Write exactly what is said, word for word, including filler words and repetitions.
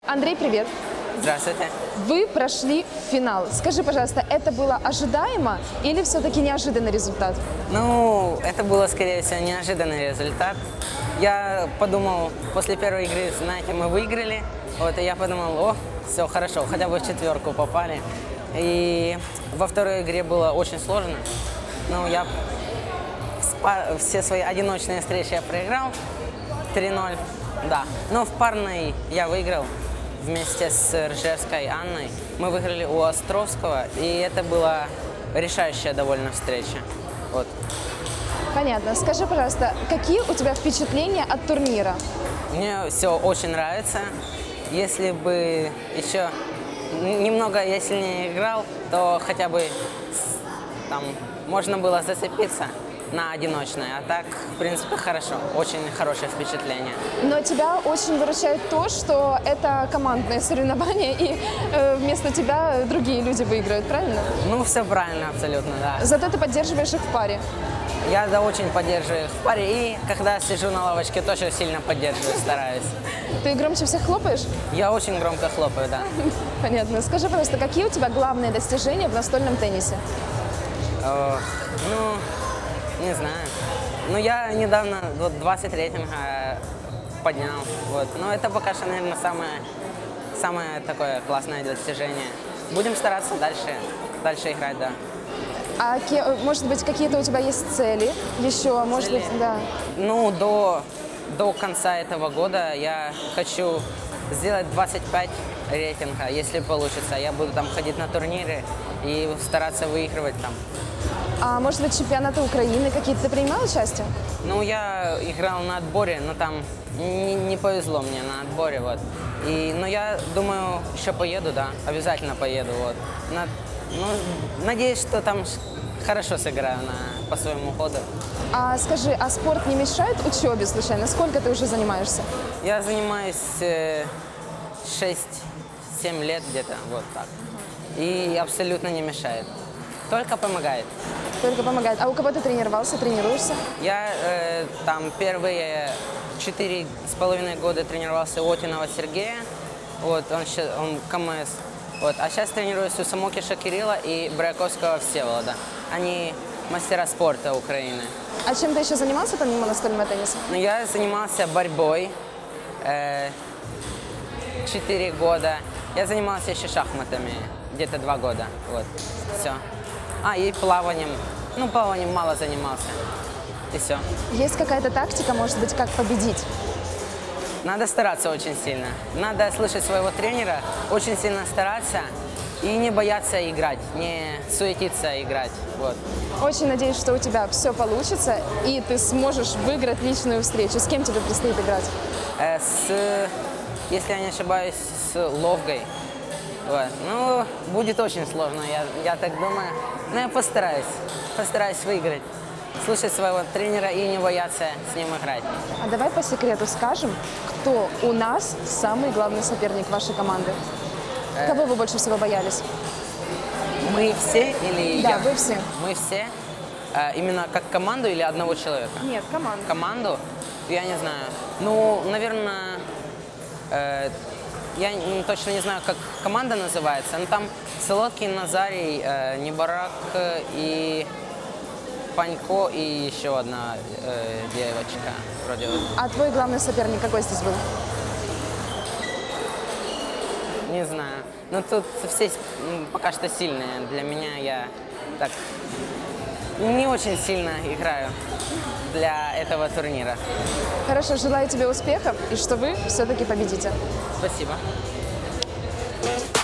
Андрей, привет! Здравствуйте. Вы прошли финал. Скажи, пожалуйста, это было ожидаемо или все-таки неожиданный результат? Ну, это было, скорее всего, неожиданный результат. Я подумал, после первой игры, знаете, мы выиграли. Вот, и я подумал, о, все хорошо, хотя бы в четверку попали. И во второй игре было очень сложно. Ну, я все свои одиночные встречи я проиграл три ноль, да. Но в парной я выиграл вместе с Ржевской Анной. Мы выиграли у Островского, и это была решающая довольно встреча. Вот. Понятно. Скажи, пожалуйста, какие у тебя впечатления от турнира? Мне все очень нравится. Если бы еще немного, если не играл, то хотя бы там можно было зацепиться на одиночное. А так, в принципе, хорошо. Очень хорошее впечатление. Но тебя очень выручает то, что это командное соревнование, и э, вместо тебя другие люди выиграют, правильно? Ну, все правильно, абсолютно, да. Зато ты поддерживаешь их в паре. Я, да, очень поддерживаю их в паре, и когда сижу на лавочке, тоже сильно поддерживаю, стараюсь. Ты громче всех хлопаешь? Я очень громко хлопаю, да. Понятно. Скажи, пожалуйста, какие у тебя главные достижения в настольном теннисе? О, ну, не знаю. Ну, я недавно вот, двадцать рейтинга поднял, вот. Но это пока что, наверное, самое, самое такое классное достижение. Будем стараться дальше, дальше играть, да. А может быть, какие-то у тебя есть цели еще? Может Цели? быть, да. Ну, до, до конца этого года я хочу сделать двадцать пять рейтинга, если получится. Я буду там ходить на турниры и стараться выигрывать там. А может быть, чемпионаты Украины какие-то ты принимал участие? Ну, я играл на отборе, но там не, не повезло мне на отборе, вот. И, но я думаю, еще поеду, да, обязательно поеду, вот. На, ну, надеюсь, что там хорошо сыграю на, по своему ходу. А скажи, а спорт не мешает учебе случайно? Сколько ты уже занимаешься? Я занимаюсь э, шесть-семь лет где-то, вот так. И абсолютно не мешает. Только помогает. Только помогает. А у кого ты тренировался, тренируешься? Я э, там первые четыре с половиной года тренировался у Отинова Сергея, вот, он, он КМС. Вот. А сейчас тренируюсь у Самокиша Кирилла и Бряковского Всеволода. Они мастера спорта Украины. А чем ты еще занимался помимо настольного тенниса? Ну, я занимался борьбой четыре э, года. Я занимался еще шахматами где-то два года. Вот. Все. А, и плаванием. Ну, плаванием мало занимался. И все. Есть какая-то тактика, может быть, как победить? Надо стараться очень сильно. Надо слышать своего тренера, очень сильно стараться и не бояться играть, не суетиться играть. Вот. Очень надеюсь, что у тебя все получится, и ты сможешь выиграть личную встречу. С кем тебе предстоит играть? Э, с, если я не ошибаюсь, с Ловгой. Вот. Ну, будет очень сложно, я, я так думаю. Но я постараюсь, постараюсь выиграть. Слушать своего тренера и не бояться с ним играть. А давай по секрету скажем, кто у нас самый главный соперник вашей команды? Э... Кого вы больше всего боялись? Мы все или да, я? Да, вы все. Мы все? Э, именно как команду или одного человека? Нет, команду. Команду? Я не знаю. Ну, наверное... Э, Я точно не знаю, как команда называется, но там Солодкий, Назарий, э, Небарак и Панько и еще одна э, девочка. Вроде. А твой главный соперник какой здесь был? Не знаю. Ну тут все пока что сильные. Для меня я так не очень сильно играю для этого турнира. Хорошо, желаю тебе успехов и что вы все-таки победите. Спасибо.